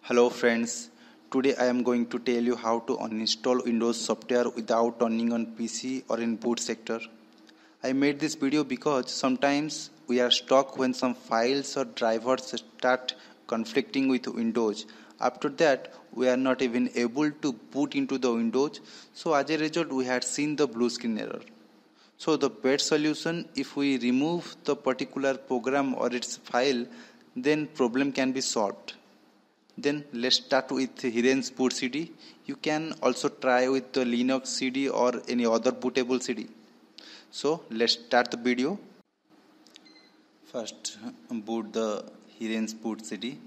Hello friends, today I am going to tell you how to uninstall Windows software without turning on PC or in boot sector. I made this video because sometimes we are stuck when some files or drivers start conflicting with Windows. After that, we are not even able to boot into the Windows, so as a result we had seen the blue screen error. So the best solution, if we remove the particular program or its file, then problem can be solved. Then let's start with Hiren's boot CD. You can also try with the Linux CD or any other bootable CD. So let's start the video. First boot the Hiren's boot CD.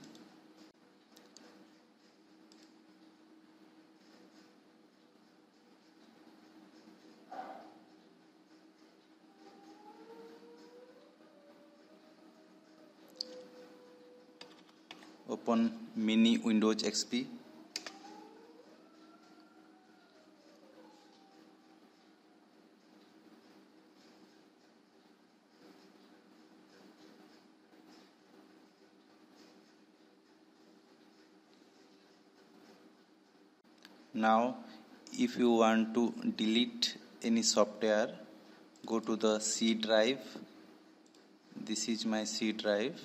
Open mini Windows XP. Now if you want to delete any software, go to the C drive. This is my C drive.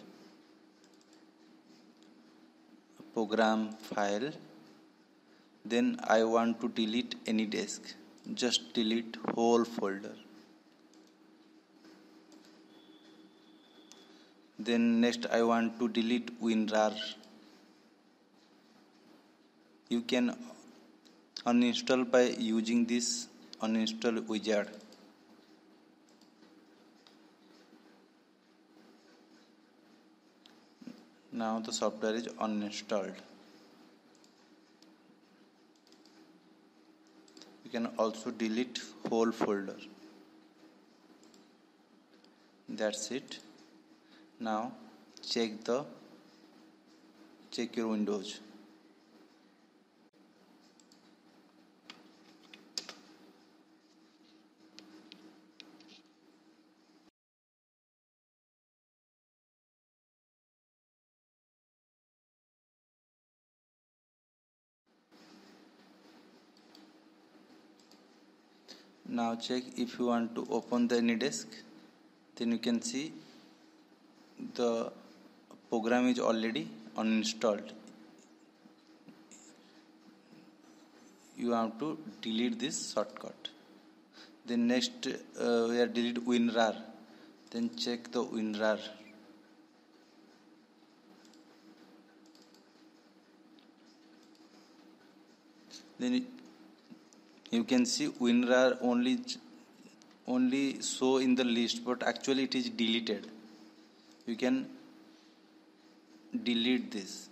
Program file. Then I want to delete any disk. Just delete whole folder. Then next I want to delete WinRAR. You can uninstall by using this uninstall wizard. Now the software is uninstalled. You can also delete whole folder. That's it. Now check your Windows. Now check if you want to open the any disk. Then you can see the program is already uninstalled. You have to delete this shortcut. Then next we are delete WinRAR. Then check the WinRAR. Then you can see WinRAR only show in the list, but actually it is deleted. You can delete this.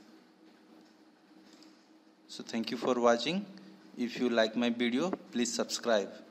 So thank you for watching. If you like my video, please subscribe.